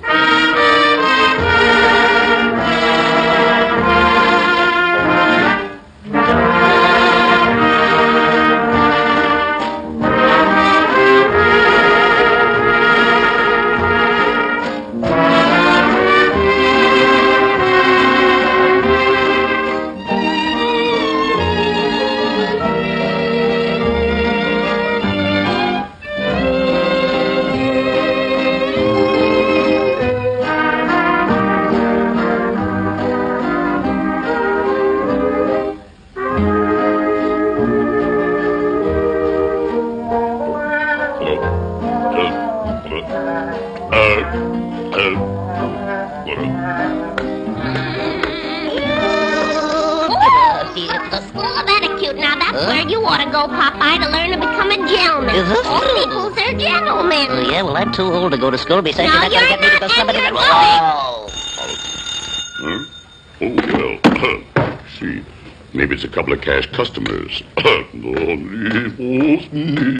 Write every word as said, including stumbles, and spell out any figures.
The School of Etiquette. Now, that's huh? where you ought to go, Popeye, to learn to become a gentleman. Is this? All peoples are gentlemen. Uh, yeah, well, I'm too old to go to school. Besides, no, you're not going to get me to go somebody that... Huh? Oh, well, see, maybe it's a couple of cash customers.